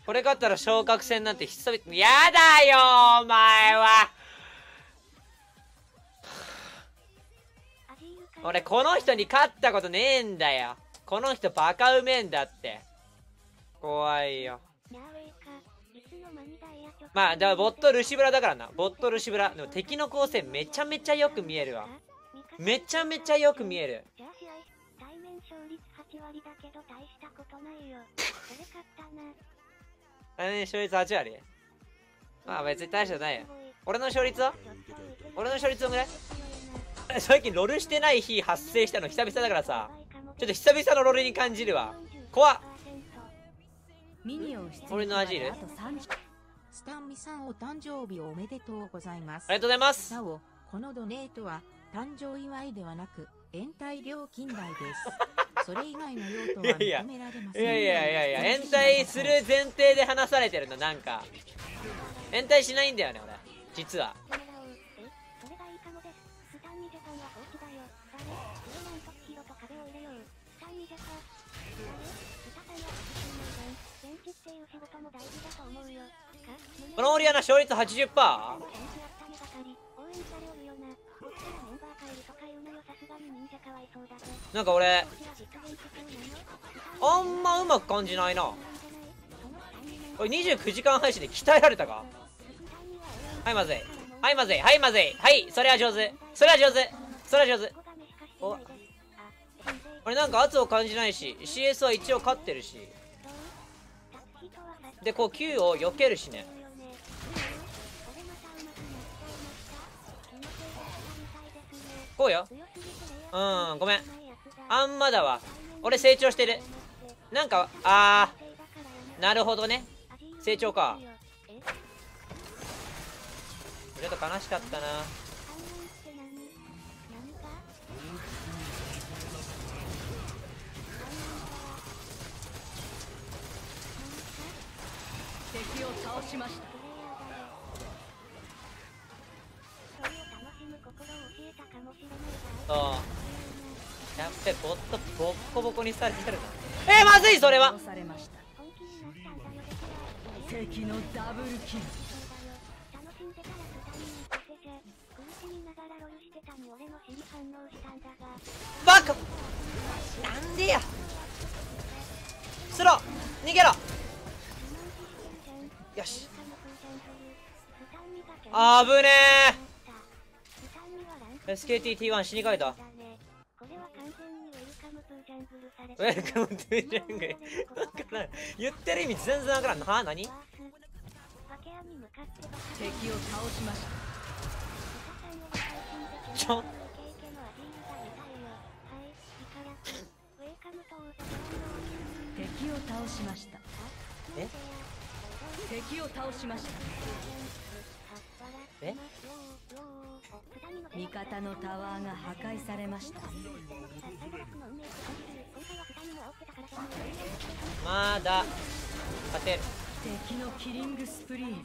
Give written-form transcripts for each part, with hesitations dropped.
これ勝ったら昇格戦なんて久々。やだよお前は。俺この人に勝ったことねえんだよ。この人バカうめえんだって。怖いよ。まあだからボットルシブラだからな。ボットルシブラでも敵の構成めちゃめちゃよく見えるわ。めちゃめちゃよく見える。 対面勝率8割だけど大したことないよ。これ勝ったな。 対面勝率8割。まあ別に大したことないよ。俺の勝率はどんぐらい？最近ロルしてない日発生したの久々だからさ、ちょっと久々のロルに感じるわ。怖っ。俺のアジール。 スタンミさんお誕生日おめでとうございます。 ありがとうございます。 なお、このドネートは誕生祝いではなく延滞料金代です。それ以外の用途は認められません。 いや延滞する前提で話されてるの。なんか延滞しないんだよね俺実は。このオリアナ勝率 80%？ なんか俺あんまうまく感じないな。これ29時間配信で鍛えられたか。はいまずいはいまずいはいまずいはいそれは上手それは上手それは上手。お俺なんか圧を感じないし CS は一応勝ってるしでこう Q を避けるしね。こうよ。ごめんあんまだわ。俺成長してる。なんかなるほどね成長か。ちょっと悲しかったな。 敵を倒しました。 そうやっべボットボッコボコにされてるな。まずいそれは。 敵のダブルキル。 バカなんでや。スロー逃げろ。よしあぶねえ。 SKTT1 死にかけた。ウェルカムトゥジャングル言ってる意味全然わからん。は何。 敵を倒しました。 ちょ敵を倒しました。敵を倒しました。味方のタワーが破壊されました。 まだ勝てる。 敵のキリングスプリー。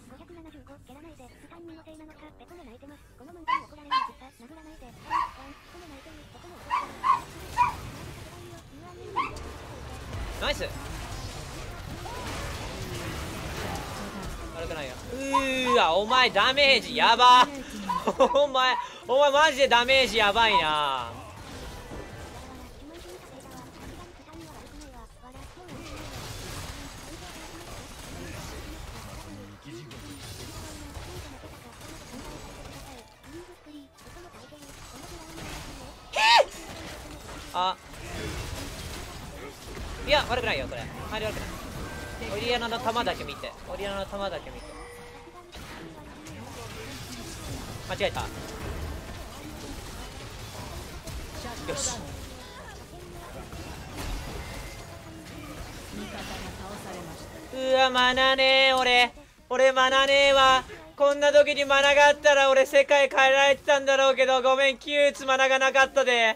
ナイス。悪くないよ。わお前ダメージやばお前マジでダメージやばいな。いや悪くないよこれ。あれ悪くない。オリアナの弾だけ見てオリアナの弾だけ見て。間違えた。よしマナねえ。俺マナねえわ。こんな時にマナがあったら俺世界変えられてたんだろうけど、ごめん9打つマナがなかったで。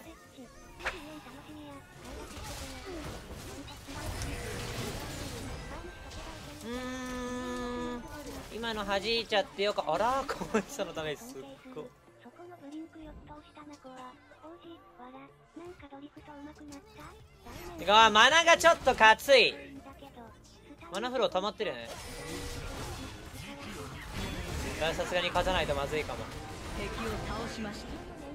今の弾いちゃってよか。あらこいつのためすっごい。てかマナがちょっとかつい。 マナフロー溜まってるよね。さすがに勝たないとまずいかも。 敵を倒しました。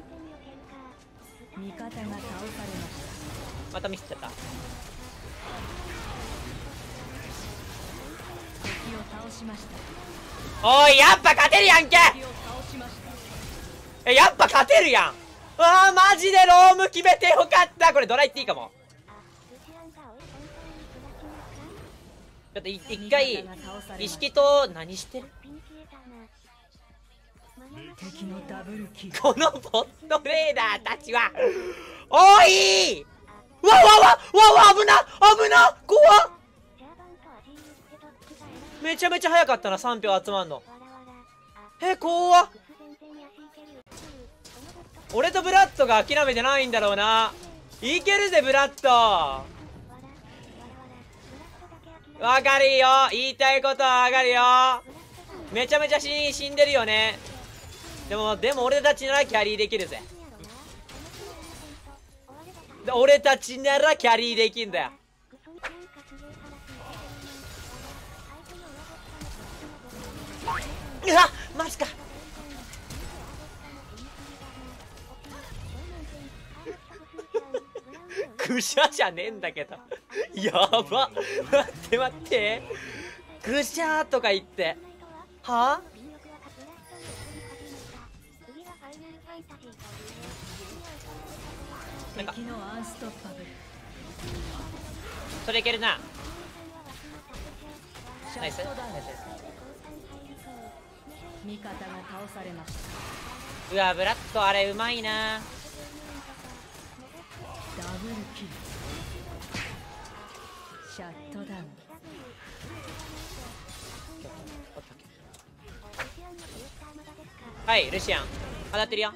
味方が倒されました。 またミスっちゃった。 敵を倒しました。 おい、やっぱ勝てるやんけ。 敵を倒しました。 やっぱ勝てるやん。あー、マジでローム決めてよかった。これドライっていいかも。ちょっと一回意識と何してる。 敵のダブルキル。 このボットレーダーたちは。おい、わわわわわ、危な危な、怖っ。めちゃめちゃ早かったな、3票集まんの。怖っ。俺とブラッドが諦めてないんだろうな。いけるぜブラッド。わかるよ、言いたいことはわかるよ。めちゃめちゃ死んでるよね。でも俺たちならキャリーできるぜ。俺たちならキャリーできんだよ。うわ、マジか。クシャじゃねえんだけど。やば。待って待って。クシャーとか言って。はあ、なんか敵のアンストッパブル。 それいけるな。 シャナイスナイスットダウン。 ナイス。 味方が倒されました。 うわ、ブラッドあれうまいな。 ダブルキル。シャットダウン。 はい、ルシアン当たってるよ。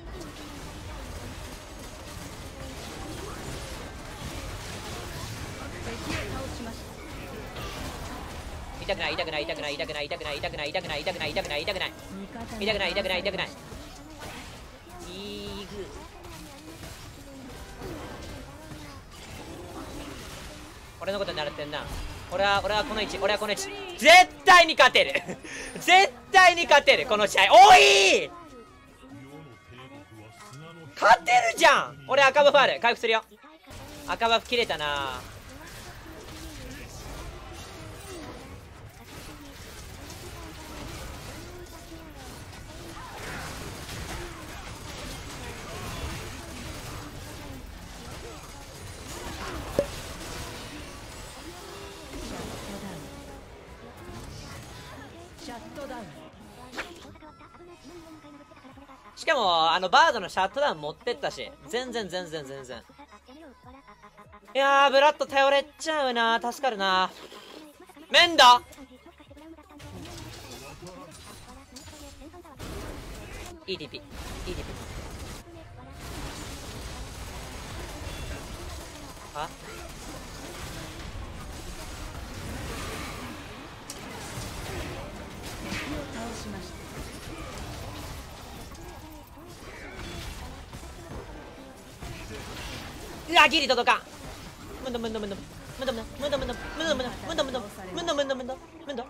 敵を倒しました。 痛くない痛くない痛くない痛くない痛くない痛くない痛くない痛くない痛くない痛くない味方が痛くない痛くない痛くない。 倒さいいぐ。俺のことに習ってんな。俺はこの位置、俺はこの位置。絶対に勝てる。絶対に勝てるこの試合。おい、勝てるじゃん。俺赤バフある、回復するよ。赤バフ切れたな。 シャットダウン。 しかもバードのシャットダウン持ってったし、全然。いやー、ブラッド頼れちゃうな。助かるな。メンダEDP あ、 敵を倒しました。 うわ、ギリ届かん。むんどむんどむんどむんどむんどむんどむんどむんどむんどむんどむんどむんどむんどむんどむんど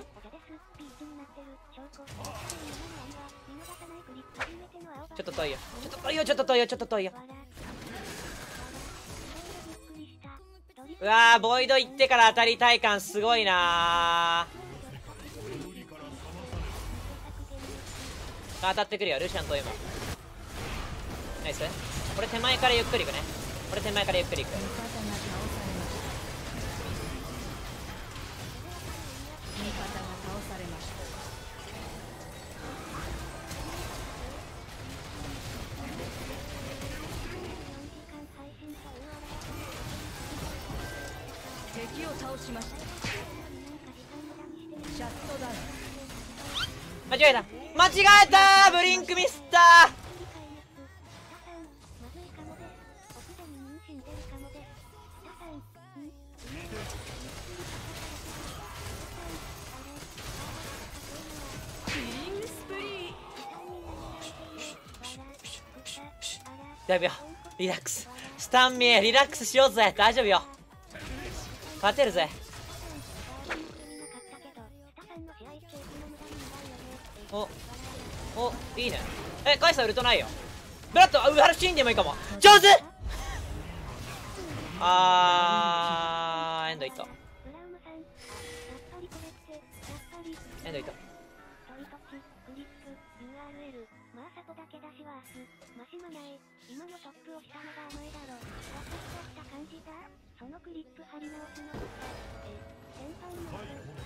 ちょっと遠いよ、ちょっと遠いよ、ちょっと遠いよ、ちょっと遠いよ。うわー、ボイド行ってから当たり体感すごいなー。当たってくるよ、ルシアンと今。ナイス。俺手前からゆっくり行くね。俺手前からゆっくり行く。 味方が倒されました。味方が倒されました。敵を倒しました。シャットダウン。 間違えた、間違えた、ブリンクミスったー。大丈夫よ、リラックス。スタンミーリラックスしようぜ。大丈夫よ、勝てるぜ。 おいいね。カイサウルトないよ。ブラッドウハルシーンでもいいかも。上手。エンドいった。エンドいった。今のトップをしたのがお前だろ。私とした感じだ。そのクリップ貼り直すのって先輩に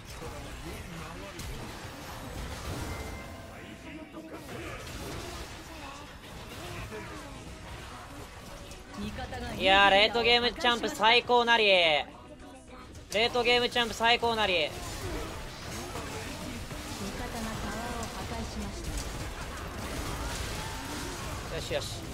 いやー、レートゲームチャンプ最高なり。レートゲームチャンプ最高なり。 味方がタワーを破壊しました。 よしよし。